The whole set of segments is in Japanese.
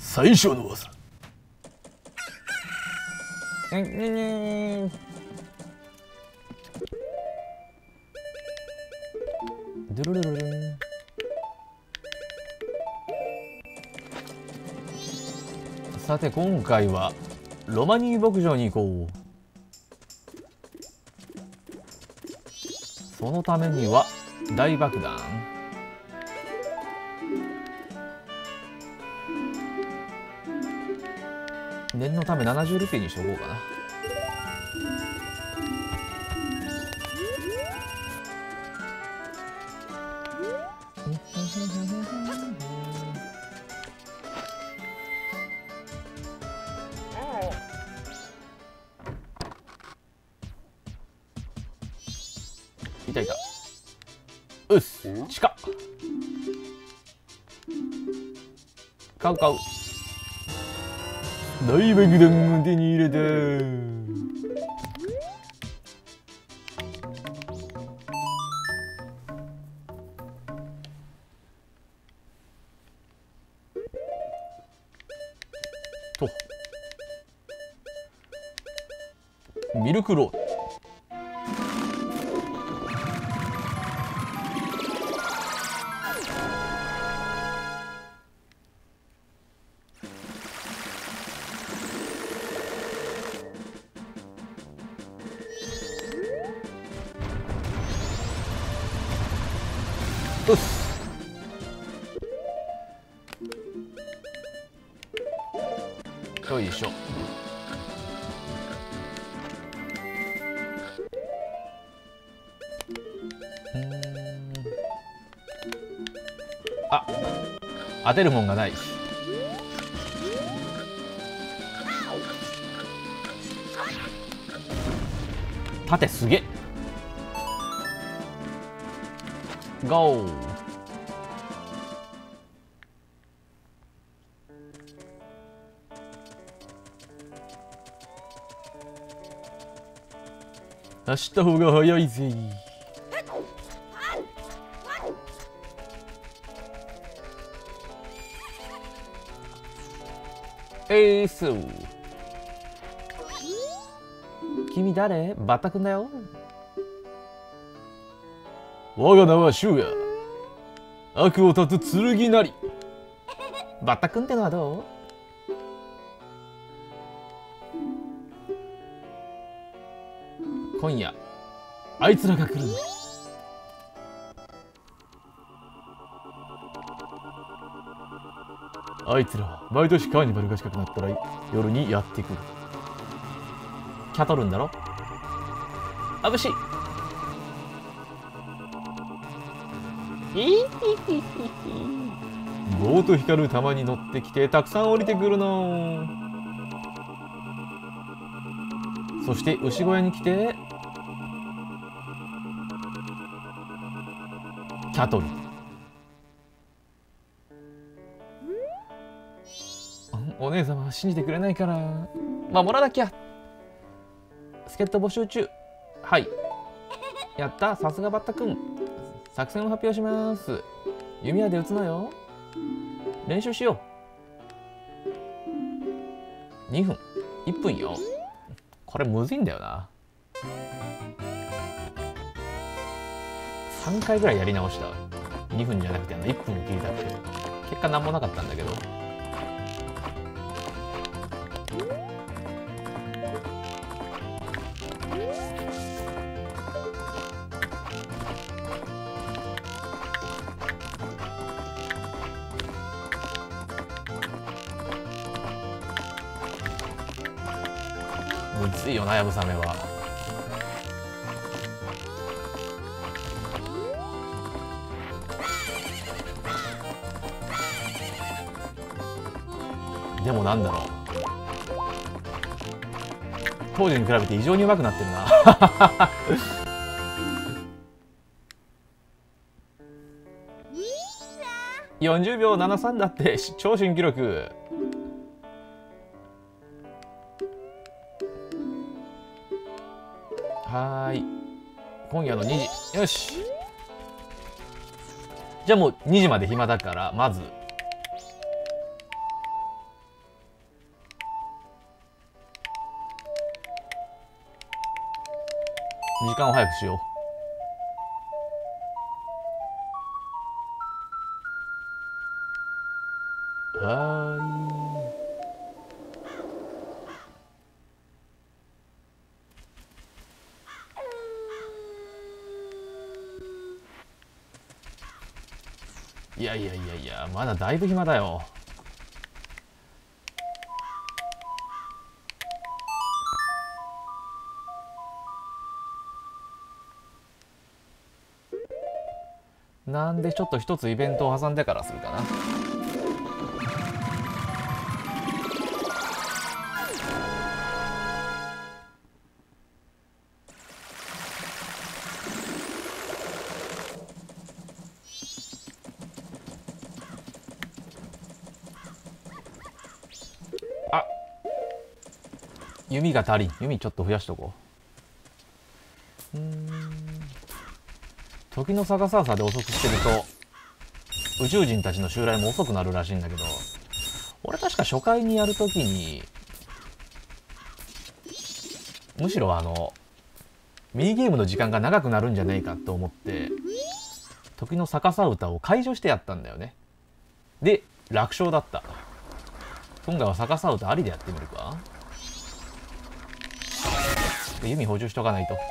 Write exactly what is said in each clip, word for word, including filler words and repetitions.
最初の技。 ねねねドゥルルルルン。さて今回はロマニー牧場に行こう。そのためには大爆弾、念のためななじゅうルピーにしとこうかな。いたいた。うっす、地下買う買う。大爆弾を手に入れた。とミルクロード。うっす。よいしょ。うん、あ、当てるもんがない。盾すげえ。ゴー。走った方が早いぜ。えーそう。君誰？バッタ君だよ。我が名はシュウヤ。悪を断つ剣なり。バッタ君ってのはどう？今夜あいつらが来る。あいつらは毎年カーニバルが近くなったら夜にやってくる。キャトルンだろ。あぶしい。棒と光る玉に乗ってきてたくさん降りてくるの。そして牛小屋に来てキャトル。お姉様は信じてくれないから守らなきゃ。助っ人募集中。はい、やった。さすがバッタ君。作戦を発表します。弓矢で撃つのよ。練習しよう。にふんいっぷんよ。これむずいんだよな。さんかいぐらいやり直した。にふんじゃなくてあのいっぷんを切りたくて。結果なんもなかったんだけど。むずいよな、やぶさめは。でもなんだろう、当時に比べて異常に上手くなってるな。よんじゅうびょうななじゅうさんだって。超新記録。はーい、今夜のにじ。よし、じゃあもうにじまで暇だから、まず時間を早くしよう。はーい。いやいやいやいや、まだだいぶ暇だよ。なんでちょっと一つイベントを挟んでからするかな。あ、弓が足りん。弓ちょっと増やしとこう。うーん、時の逆ささで遅くしてると宇宙人たちの襲来も遅くなるらしいんだけど、俺確か初回にやるときにむしろあのミニゲームの時間が長くなるんじゃないかと思って時の逆さ歌を解除してやったんだよね。で楽勝だった。今回は逆さ歌ありでやってみるか。弓補充しとかないと。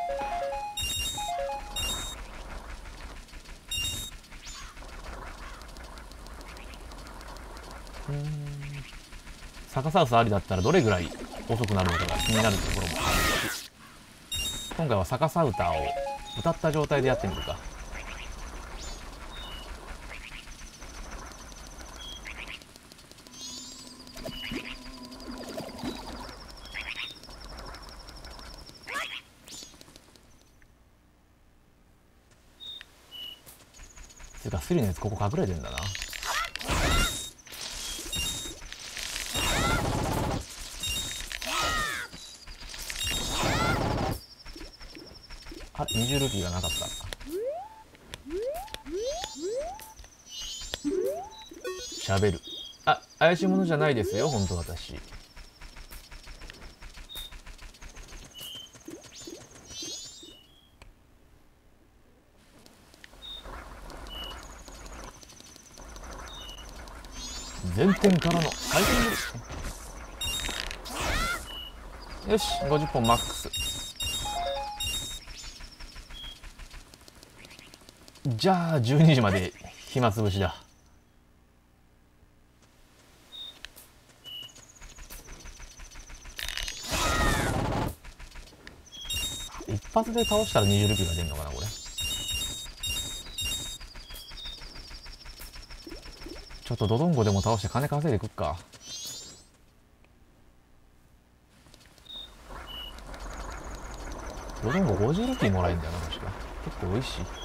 うん、逆さ歌ありだったらどれぐらい遅くなるのかが気になるところもあるし、今回は逆さ歌を歌った状態でやってみるか。ていうかスリのやつここ隠れてんだな。あれにじゅうルピーがなかった。しゃべる。あ、怪しいものじゃないですよ本当私。前転からの回転ぶり。よしごじゅっぽんマックス。じゃあじゅうにじまで暇つぶしだ。一発で倒したらにじゅうルピーが出るのかなこれ。ちょっとドドンゴでも倒して金稼いでくっか。ドドンゴごじゅうルピーもらえるんだよな確か。結構美味しい。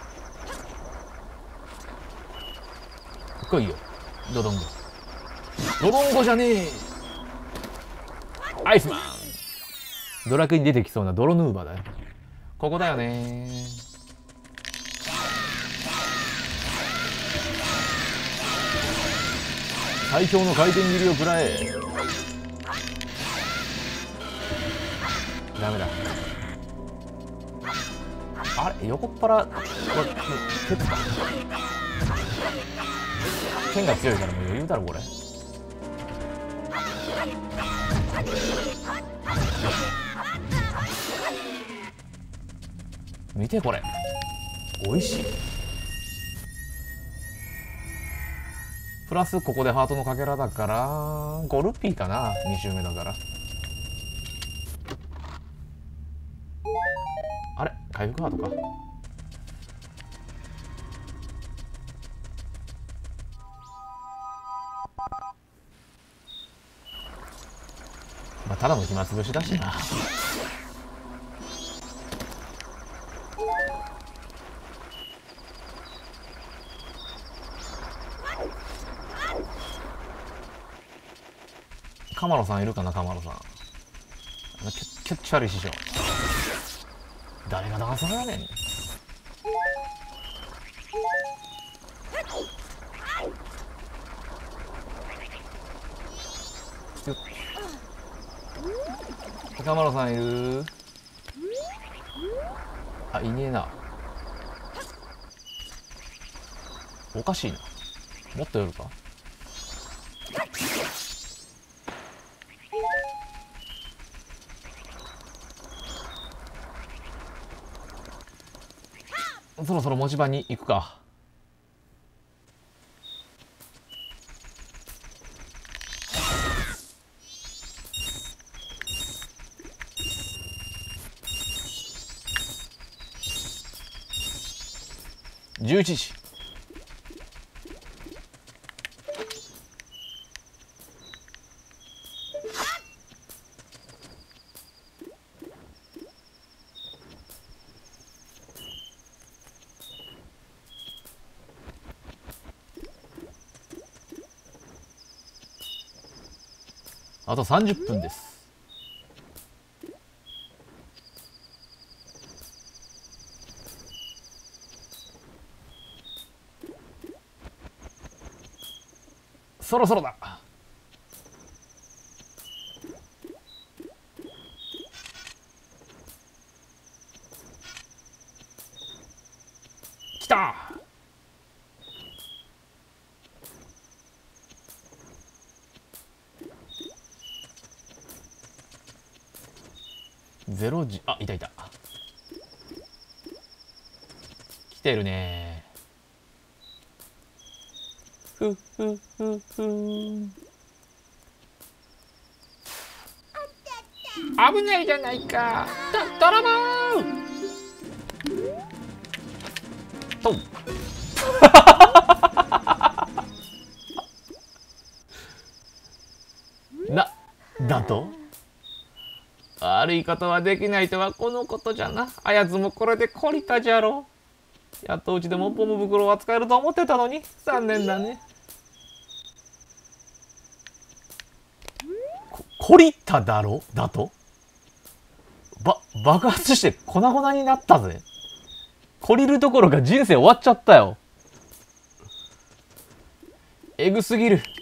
来いよドドンゴ。ドドンゴじゃねえ、アイスマン。ドラクエに出てきそうな泥ヌーバーだよ。ここだよね。最強の回転切りを食らえ。ダメだ。あれ横っ腹これ鉄か。剣が強いからもう余裕だろこれ。見てこれ美味しい。プラスここでハートのかけらだからごルピーかな。に周目だから。あれ回復ハートか。まあただの暇つぶしだしな。カマロさんいるかな。カマロさんキャッキャッチャリ師匠。誰がダンサーやねん。カマロさんいる。 あ、いねえな。おかしいな。もっと寄るか。そろそろ文字盤に行くか。じゅういちじ。あとさんじゅっぷんです。そろそろだ。きた。ゼロじ。あ、いたいた。来てるね。ふふふふ。危ないじゃないか。ドラゴンとな、だと悪いことはできないとはこのことじゃな。あやつもこれで懲りたじゃろう。やっとうちでもポム袋を扱えると思ってたのに残念だね。こ懲りただろだとば爆発して粉々になったぜ。懲りるどころか人生終わっちゃったよ。えぐすぎる。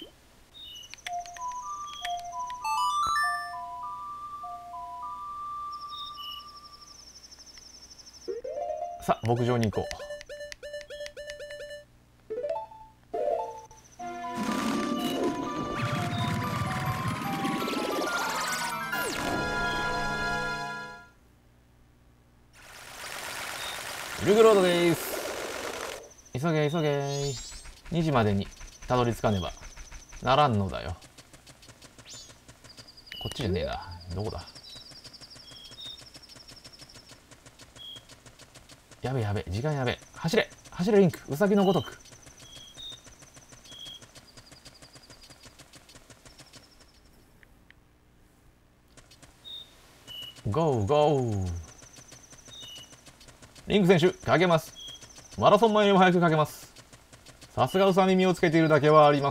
さあ牧場に行こう。ルグロードです。急げ急げ。にじまでにたどり着かねばならんのだよ。こっちじゃねえな。どこだ。やべやべ、時間やべ。走れ走れリンク、ウサギのごとく。ゴーゴー。リンク選手かけます。マラソン前よりも早くかけます。さすがウサ耳をつけているだけはあります。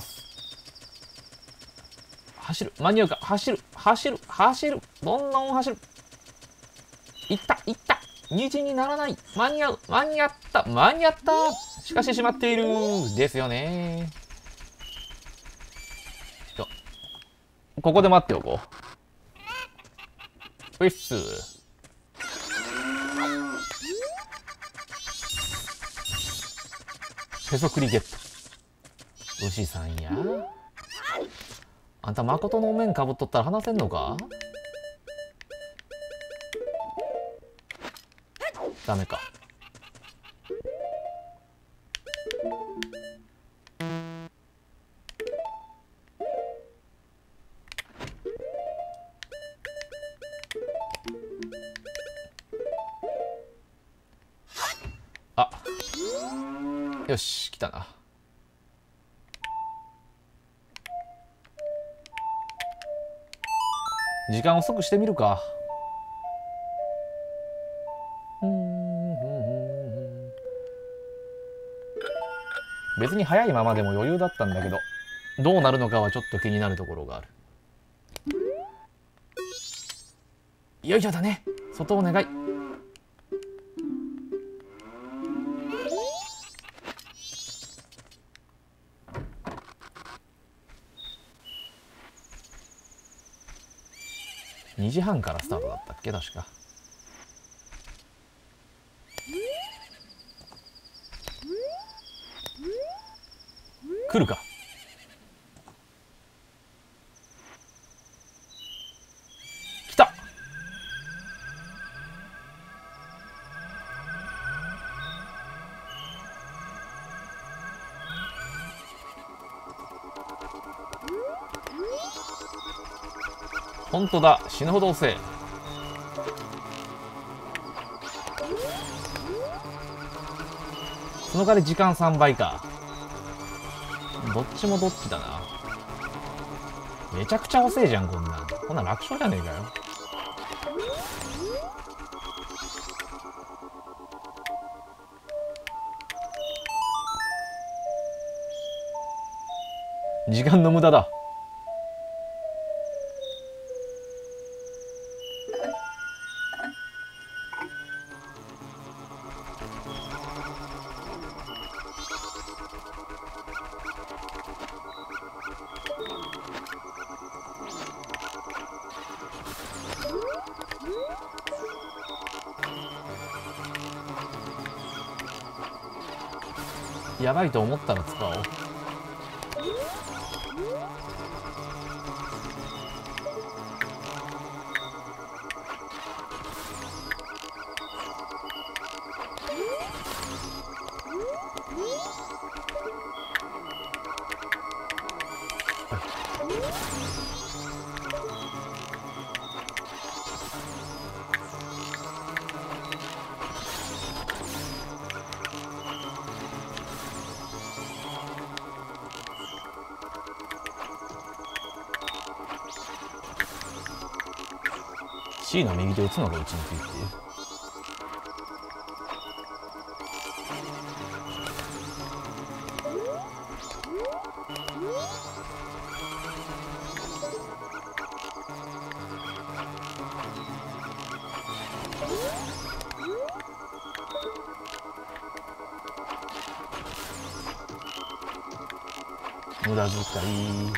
走る、間に合うか。走る走る走る、どんどん走る。いったいった。にじにならない。間に合う間に合った間に合った。しかししまっているですよね。ここで待っておこう。ウィッス。へそくりゲット。牛さんや。あんた誠のお面かぶっとったら話せんのか。ダメか。あ、よし来たな。時間遅くしてみるか。別に早いままでも余裕だったんだけど、どうなるのかはちょっと気になるところがある。よいしょだね。外お願い。にじはんからスタートだったっけ確か。 来るか。来た。本当だ、死ぬほど遅え。その代わり時間さんばいか。どっちもどっちだな。めちゃくちゃ遅えじゃん、こんなん。こんなん楽勝じゃねえかよ。時間の無駄だ。やばいと思ったら使おう。C の右手打つのが打ちにくいっていう。無駄遣い。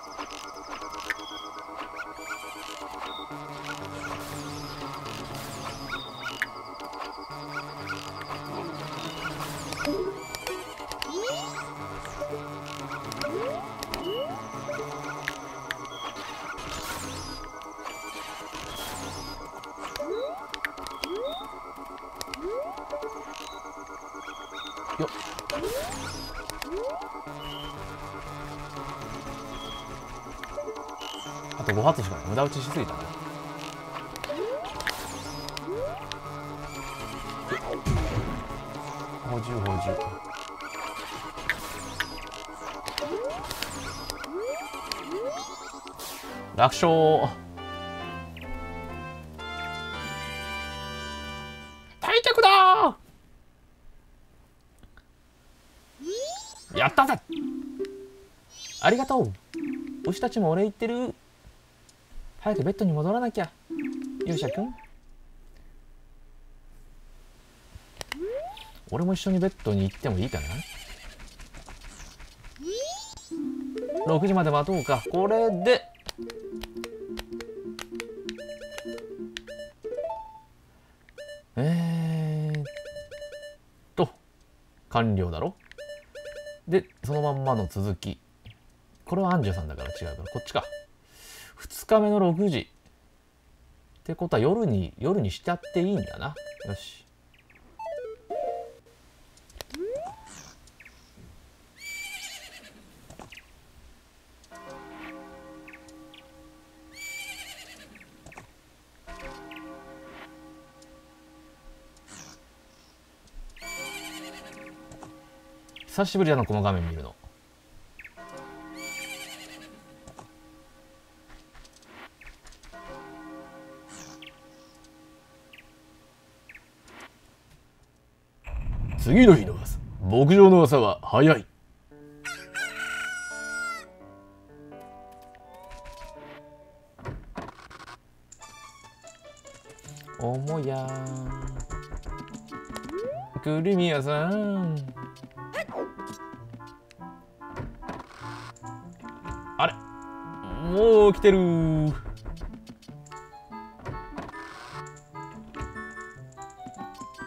よっ。あとご発しかない。無駄打ちしすぎたな。補充補充。楽勝。退却だー。やったぜ。ありがとう。牛たちもお礼言ってる。早くベッドに戻らなきゃ。勇者くん、俺も一緒にベッドに行ってもいいかな。ろくじまで待とうか。これでえーっと完了だろ。でそのまんまの続き。これはアンジュさんだから違うからこっちか。ふつかめのろくじってことは夜に夜にしちゃっていいんだな。よし。久しぶりだなこの画面見るの。次の日の朝、牧場の朝は早い。おもやクリミアさん、あれもう来てるー。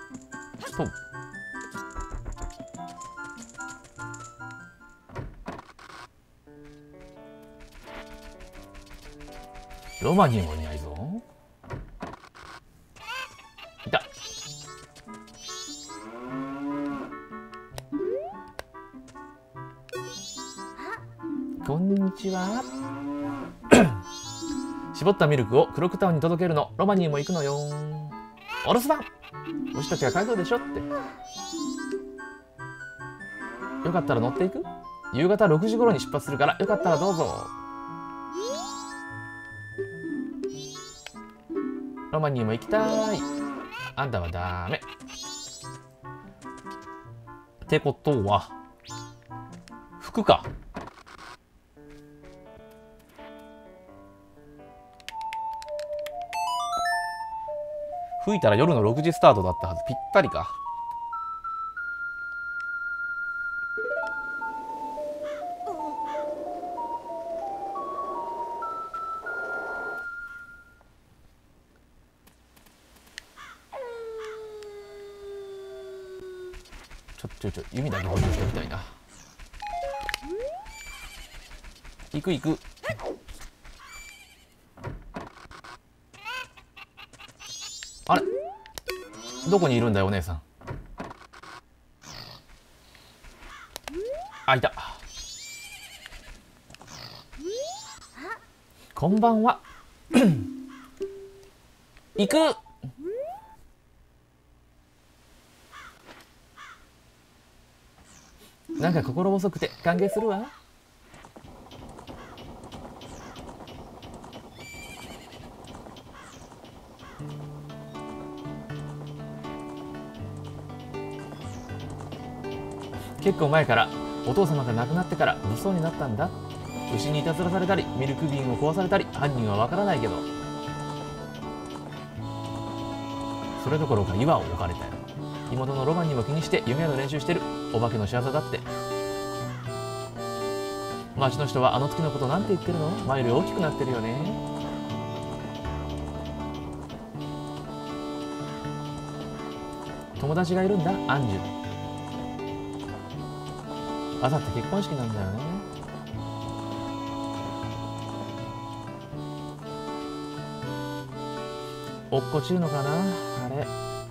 とロマニーもいないぞ。いた。こんにちは。絞ったミルクをクロックタウンに届けるの。ロマニーも行くのよ。お留守番。牛たちが帰るでしょって。よかったら乗っていく？夕方ろくじ頃に出発するからよかったらどうぞ。ロマニーも行きたい。あんたはダメ。ってことは服か。吹いたら夜のろくじスタートだったはず。ぴったりか。ちょちょちょ弓だけ補充しておきたいな。行く行く。あれ、どこにいるんだよお姉さん。あ、いた。こんばんは。行く。なんか心細くて歓迎するわ。結構前からお父様が亡くなってから物騒になったんだ。牛にいたずらされたりミルク瓶を壊されたり、犯人はわからないけど、それどころか岩を置かれたよ。妹のロマンにも気にして弓矢の練習してる。お化けの仕業だって。町の人はあの月のことなんて言ってるの？前より大きくなってるよね。友達がいるんだ、アンジュ。あさって結婚式なんだよね。落っこちるのかなあれ。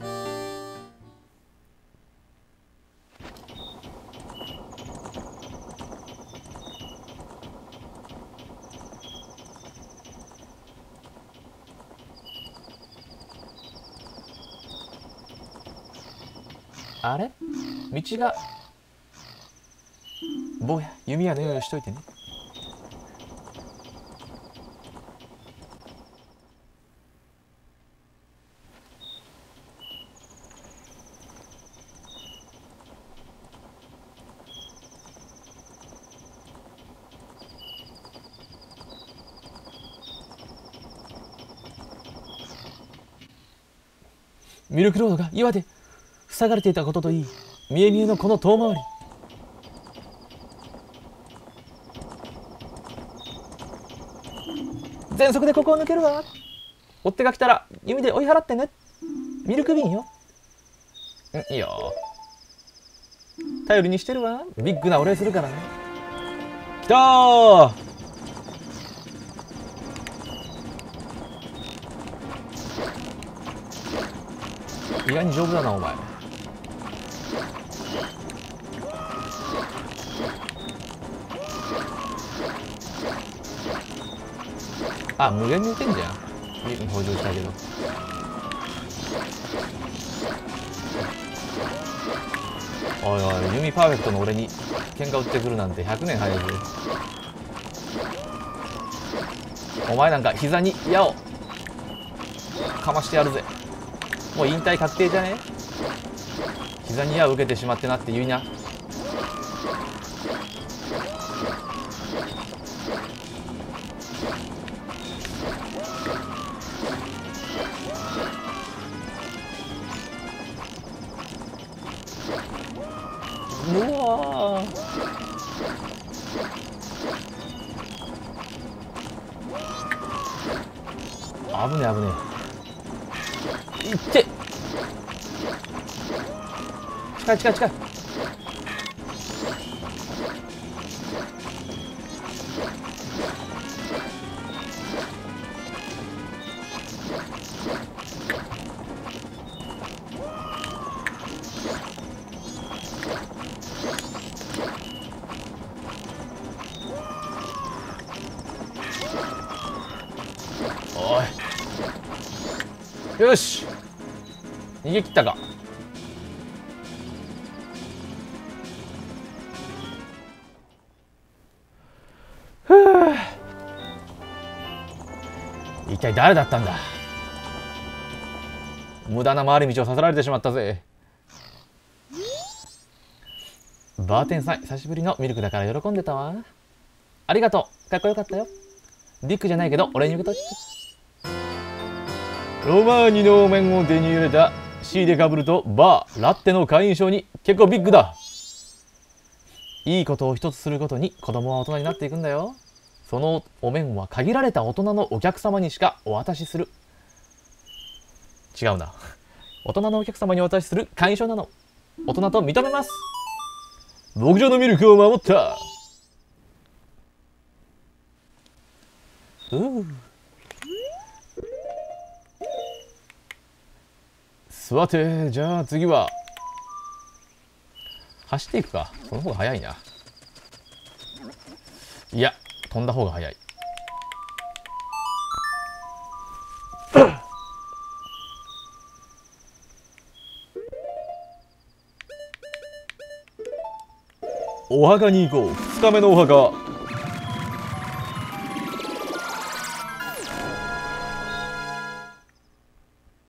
あれ、道が。坊や、弓矢の用意しといてね。ミルクロードが岩で塞がれていたことといい、見え見えのこの遠回り。全速でここを抜けるわ。追っ手が来たら弓で追い払ってね。ミルク瓶よ。ん、いいよ。頼りにしてるわ。ビッグなお礼するからね。来たー。意外に丈夫だなお前。あ、無限に打てんじゃん。補充したけど。おいおい、弓パーフェクトの俺に喧嘩売ってくるなんてひゃくねん早いぞ。お前なんか膝に矢をかましてやるぜ。もう引退確定じゃね？膝に矢を受けてしまってなって言いな。うわー、危ねえ危ねえ。いって、近い近い近い。 よし、逃げ切ったか。ふう、一体誰だったんだ。無駄な回り道をさせられてしまったぜ。バーテンさん、久しぶりのミルクだから喜んでたわ。ありがとう、かっこよかったよ。ディックじゃないけど俺に受け取って。ロマーニのお面を手に入れた。 C でかぶるとバーラッテの会員証に結構ビッグだ。いいことを一つするごとに子供は大人になっていくんだよ。そのお面は限られた大人のお客様にしかお渡しする。違うな。大人のお客様にお渡しする会員証なの。大人と認めます。牧場のミルクを守った。うう、さて、じゃあ次は走っていくか。その方が早いな。いや、飛んだ方が早い。お墓に行こう。ふつかめのお墓。